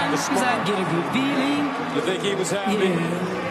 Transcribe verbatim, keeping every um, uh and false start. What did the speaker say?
Because I get a good feeling. You think he was happy? Yeah.